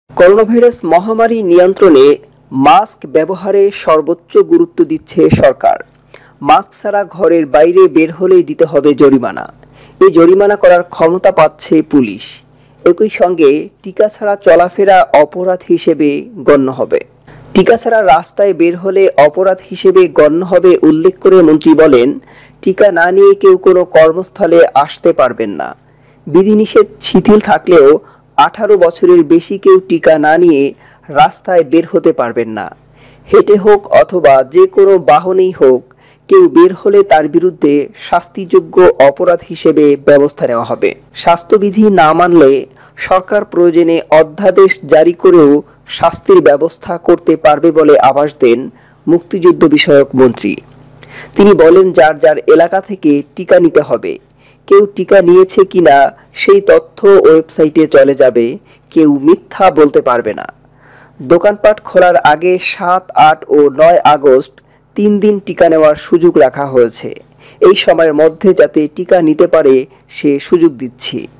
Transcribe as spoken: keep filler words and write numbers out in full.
Coronavirus মহামারী নিয়ন্ত্রণে mask ব্যবহারে সর্বোচ্চ গুরুত্ব দিচ্ছে সরকার। মাস্ক ছাড়া ঘরের বাইরে বের হলেই দিতে হবে জরিমানা। এই জরিমানা করার ক্ষমতা পাচ্ছে পুলিশ। একই সঙ্গে টিকা ছাড়া চলাফেরা অপরাধ হিসেবে গণ্য হবে। টিকা ছাড়া রাস্তায় বের হলে অপরাধ হিসেবে গণ্য হবে উল্লেখ করে মন্ত্রী বলেন, টিকা না নিয়ে কেউ কোনো কর্মস্থলে আসতে পারবেন না। বিধিনিষেধ শিথিল থাকলেও আঠারো বছরের বেশি কেউ টিকা না নিয়ে রাস্তায় বের হতে পারবেন না। হেঁটে হোক অথবা যে কোনো বাহনেই হোক, কেউ বের হলে তার বিরুদ্ধে শাস্তিযোগ্য অপরাধ হিসেবে ব্যবস্থা নেওয়া হবে। স্বাস্থ্যবিধি না মানলে সরকার প্রয়োজনে অধ্যাদেশ জারি করেও শাস্তির ব্যবস্থা করতে পারবে বলে আভাস দেন মুক্তিযুদ্ধ বিষয়ক মন্ত্রী। তিনি বলেন, যার যার এলাকা থেকে টিকা নিতে হবে। কেউ টিকা নিয়েছে কিনা সেই তথ্য ওয়েবসাইটে চলে যাবে, কেউ মিথ্যা বলতে পারবে না। দোকানপাট খোলার আগে সাত, আট ও নয় আগস্ট তিন দিন টিকা নেওয়ার সুযোগ রাখা হয়েছে। এই সময়ের মধ্যে যাতে টিকা নিতে পারে সে সুযোগ দিচ্ছি।